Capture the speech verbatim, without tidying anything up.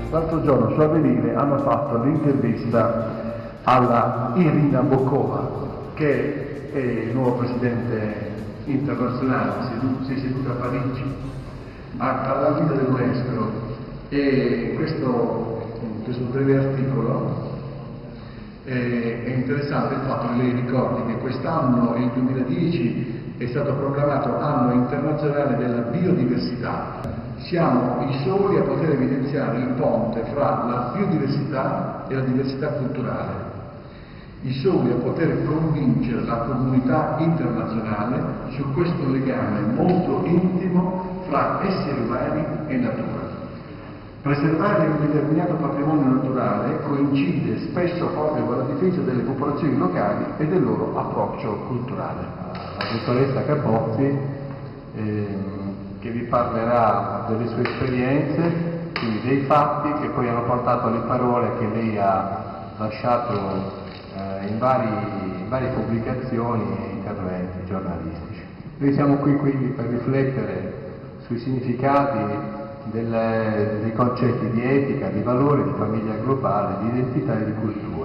l'altro giorno su Avvenire hanno fatto l'intervista alla Irina Bokova, che è il nuovo presidente internazionale, si è seduta a Parigi, alla guida dell'UNESCO, e questo, questo breve articolo eh, è interessante il fatto che lei ricordi che quest'anno, il duemiladieci, è stato proclamato anno internazionale della biodiversità. Siamo i soli a poter evidenziare il ponte fra la biodiversità e la diversità culturale, i soli a poter convincere la comunità internazionale su questo legame molto intimo fra esseri umani e natura. Preservare un determinato patrimonio naturale coincide spesso proprio con la difesa delle popolazioni locali e del loro approccio culturale. La dottoressa Capozzi, eh, che vi parlerà delle sue esperienze, quindi dei fatti che poi hanno portato alle parole che lei ha lasciato eh, in, vari, in varie pubblicazioni e interventi giornalistici. Noi siamo qui quindi per riflettere sui significati del, dei concetti di etica, di valore, di famiglia globale, di identità e di cultura.